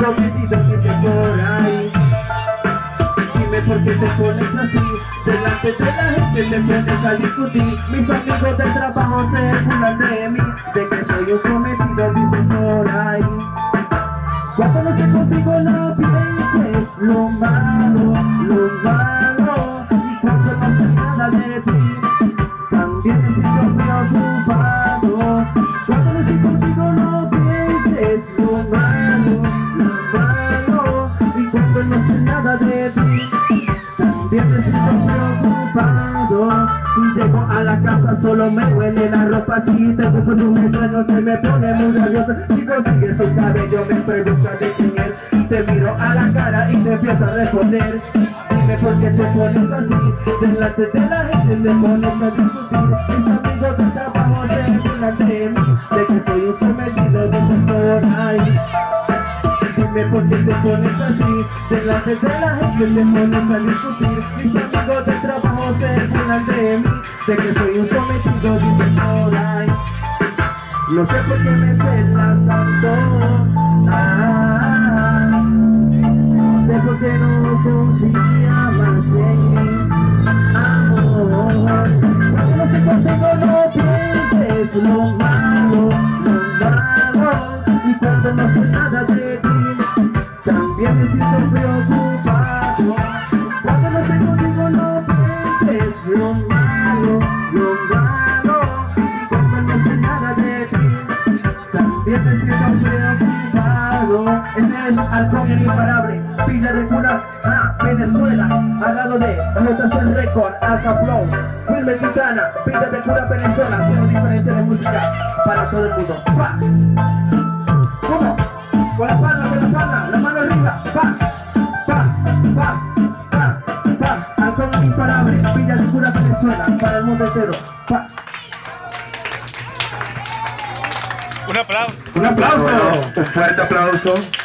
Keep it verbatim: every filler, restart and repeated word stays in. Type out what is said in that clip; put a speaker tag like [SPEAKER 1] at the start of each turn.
[SPEAKER 1] sometido dice por ahí. Dime por qué te pones así, delante de la gente te pones a discutir. Mis amigos del trabajo se burlan de mí, de que soy un sometido dice por ahí. Cuando no esté contigo no pienses lo malo, lo malo. Y cuando no sé nada de ti, también me siento preocupado. Cuando no estoy contigo no pienses lo malo, lo malo. Y cuando no sé nada de ti, también me siento preocupado. Llego a la casa, solo me huele la ropa. Si te busco un extraño que me pone muy nerviosa. Si consigues su cabello me pregunta de quién es. Te miro a la cara y te empiezo a responder. Dime por qué te pones así, delante de la gente te pones a discutir. Mis amigos de trabajo se burlan de mí, de que soy un sometido dicen por ahí. Dime por qué te pones así, delante de la gente te pones a discutir. Mis amigos de trabajo se burlan de mí, de que soy un sometido dicen por ahí. No sé por qué me celas tanto, ah, no sé por qué no confía más en mí, amor. Cuando no estoy contigo no pienses lo malo, lo malo. Y cuando no sé nada de ti, también me siento preocupado. Cuando no estoy contigo no pienses lo malo, lo malo. Y cuando no sé nada de ti, también me siento preocupado. Este es Halcón el Imparable, Villa de Cura, ah, Venezuela, al lado de Rotación Record, Alca Flow, Wilmer Quintana, Villa de Cura, Venezuela, haciendo diferencia de música para todo el mundo. ¡Pa! ¿Cómo? Con la palma, con la palma, la mano arriba, pa, pa, pa, pa, pa. Halcón el Imparable, Villa de Cura, Venezuela, para el mundo entero, pa.
[SPEAKER 2] Un aplauso.
[SPEAKER 3] Un aplauso, un fuerte aplauso.